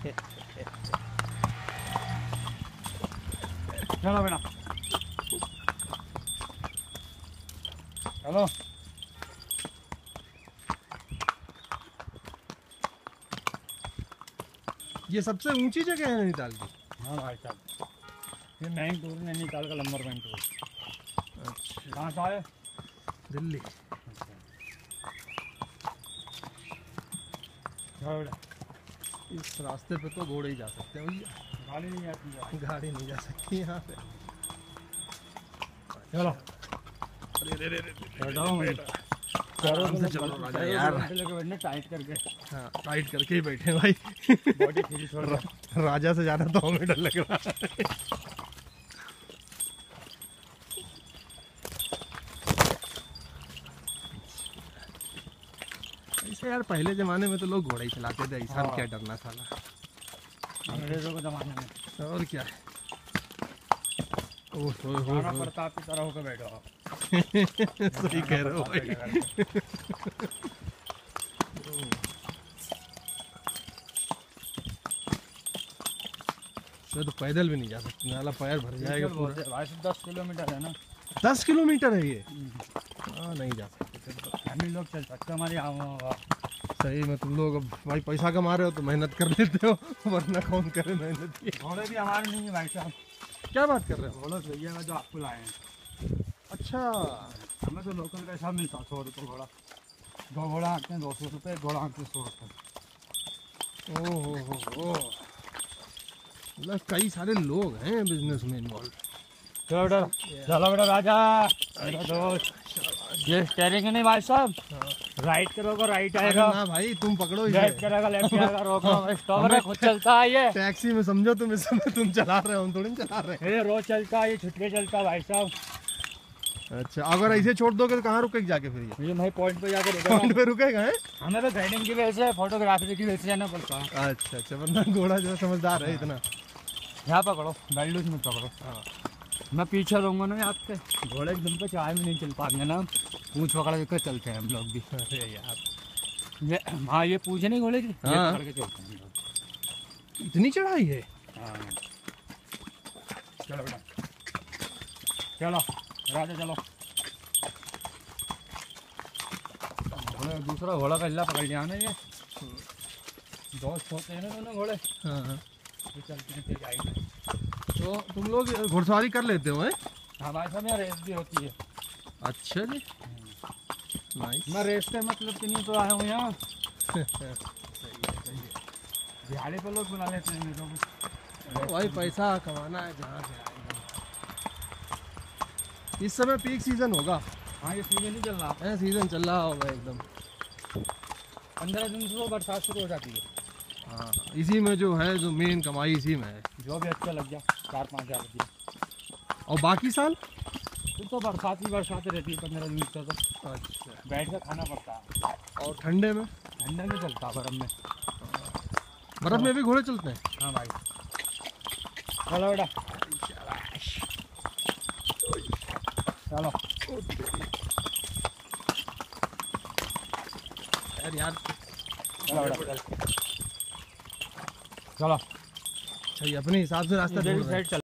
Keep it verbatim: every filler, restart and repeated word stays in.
चलो बेटा चलो। ये सबसे ऊंची जगह है नैनीताल की? हाँ भाई साहब, ये मेन टूर नैनीताल का नंबर वन टूर। अच्छा, कहाँ से आए? दिल्ली। इस रास्ते पे तो घोड़े ही जा सकते हैं भैया, गाड़ी नहीं आती, गाड़ी नहीं जा सकती यहाँ पे। चलो अरे रे रे आराम से चलो राजा यार, लेके बैठने टाइट करके। हाँ टाइट करके ही बैठे भाई। बॉडी फ्री छोड़ रहा। राजा से ज्यादा तो हमें डर लग रहा है। ऐसे यार पहले जमाने में तो लोग घोड़े ही चलाते थे, ऐसा क्या डरना साला। अंग्रेजों के जमाने में और क्या है। ओह हो हो राणा प्रताप की तरह होकर बैठो आप। सही कह रहे हो भाई। तो पैदल भी नहीं जा सकते, नाला पैर भर जाएगा पूरा। भाई से दस किलोमीटर है ना। दस किलोमीटर है ये? हाँ नहीं जा सकते तो। हम ही लोग चल सकते, हमारी आवा। सही में तुम लोग अब भाई पैसा कमा रहे हो तो मेहनत कर लेते हो, वरना कौन करे मेहनत। ये घोड़े भी हमारे नहीं है भाई साहब। क्या बात कर रहे हो? घोड़ा भैया का जो आपको लाए हैं। अच्छा, हमें तो लोकल का हिसाब मिलता सौ रुपये घोड़ा। दो घोड़ा आते हैं दो सौ रुपये, घोड़ा आते हैं सौ रुपये। ओ हो हो हो, मतलब कई सारे लोग हैं बिजनेस में इन्वॉल्व। चलो बेटा, चलो बेटा राजा, मेरा दोस्त। ये स्टेयरिंग है नहीं भाई साहब, राइट करोगे राइट आएगा। ना भाई तुम पकड़ो, लेफ्ट करेगा लेफ्ट आएगा। रोको स्टॉप है, खुद चलता है ये। टैक्सी में समझो तुम, इस समय तुम चला रहे हो, हम थोड़ी चला रहे हैं। ये रोज चलता है, ये छुट्टी चलता है भाई साहब। अच्छा, अगर ऐसे छोड़ दोगे तो कहाँ रुकेगा जाके फिर ये? ये भाई पॉइंट पे जाकर पॉइंट पे रुकेगा है? हमें तो गाइडिंग की वजह से, फोटोग्राफी की वजह से जाना पड़ता है। अच्छा अच्छा, वरना घोड़ा जो समझदार है इतना। यहाँ पकड़ो, बेल्ट लूज में पकड़ो। हाँ, मैं पीछे रहूँगा ना आपके। घोड़े एकदम पे चाय में नहीं चल पाएंगे ना, पूंछ पकड़ के चलते हैं हम लोग भी। अरे यार, ये हाँ ये पूछ नहीं घोड़े की, हाँ। पकड़ के चलते हैं हम लोग। इतनी चढ़ाई है? हाँ चलो बेटा, चलो राजा चलो। घोड़े दूसरा घोड़ा का हिल्ला पकड़ लिया ना, ये दोस्त होते हैं ना दोनों घोड़े। हाँ हाँ, तो चलते हैं फिर जाएंगे। तो तुम लोग घुड़सवारी कर लेते हो हैं? हमारे साथ यहाँ रेस भी होती है। अच्छा जी, नाइस। मैं रेस के मतलब कि नहीं तो आया हूँ यहाँ। सही है सही है। दिहाड़ी पे लोग बुला लेते हैं मेरे को। भाई पैसा कमाना है जहाँ से आएगा। इस समय पीक सीजन होगा। हाँ ये सीजन ही चल रहा है, है सीजन चल रहा होगा एकदम। पंद्रह दिन से वो बरसात शुरू हो जाती है। हाँ, इसी में जो है, जो मेन कमाई इसी में है। जो भी अच्छा लग जाए, चार पाँच हज़ार रुपये। और बाकी साल फिर तो बरसात ही बरसात रहती है पंद्रह दिन तक। तो अच्छा, बैठ कर खाना पड़ता है। और ठंडे में? ठंडे में चलता है, बर्फ में। बर्फ में भी घोड़े चलते हैं? हाँ भाई, चलो बेटा चलो। यार यार चलो बेटा चलो। अच्छा, ये अपने हिसाब से रास्ता ढूंढ रहे हैं। साइड चल।